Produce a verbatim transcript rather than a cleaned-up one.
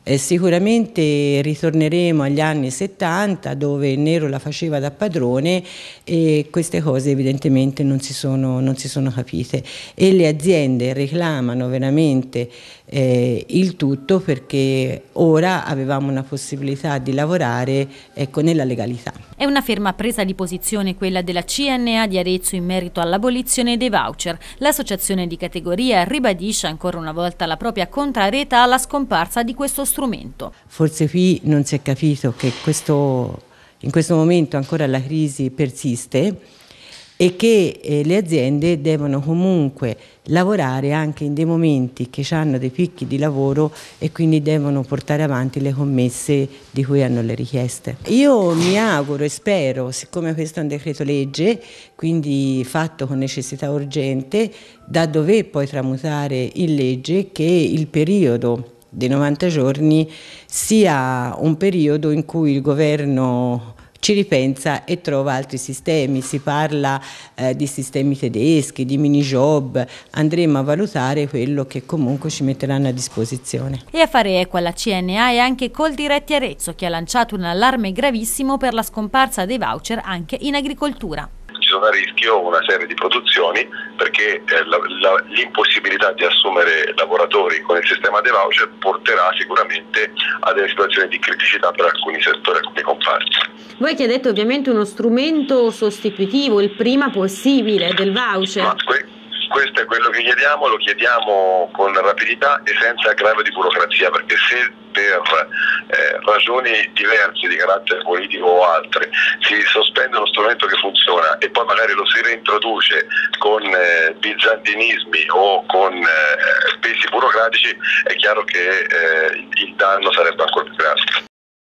Eh, sicuramente ritorneremo agli anni settanta, dove il nero la faceva da padrone, e queste cose evidentemente non si sono, non si sono capite, e le aziende reclamano veramente eh, il tutto, perché ora avevamo una possibilità di lavorare, ecco, nella legalità. È una ferma presa di posizione quella della C N A di Arezzo in merito all'abolizione dei voucher. L'associazione di categoria ribadisce ancora una volta la propria contrarietà alla scomparsa di questo strumento. Forse qui non si è capito che questo, in questo momento ancora la crisi persiste e che eh, le aziende devono comunque lavorare anche in dei momenti che hanno dei picchi di lavoro, e quindi devono portare avanti le commesse di cui hanno le richieste. Io mi auguro e spero, siccome questo è un decreto legge, quindi fatto con necessità urgente, da dover poi tramutare in legge, che il periodo dei novanta giorni sia un periodo in cui il governo ci ripensa e trova altri sistemi. Si parla eh, di sistemi tedeschi, di mini job, andremo a valutare quello che comunque ci metteranno a disposizione. E a fare eco alla C N A è anche Coldiretti Arezzo, che ha lanciato un allarme gravissimo per la scomparsa dei voucher anche in agricoltura. Ci sono a rischio una serie di produzioni, perché eh, l'impossibilità di assumere lavoratori con il sistema dei voucher porterà sicuramente a delle situazioni di criticità per alcuni settori, alcuni comparti. Voi chiedete ovviamente uno strumento sostitutivo il prima possibile del voucher. Ma que questo è quello che chiediamo, lo chiediamo con rapidità e senza aggravio di burocrazia, perché se per eh, ragioni diverse di carattere politico o altre si sospende uno strumento che funziona e poi magari lo si reintroduce con eh, bizantinismi o con eh, pesi burocratici, è chiaro che eh, il danno sarebbe ancora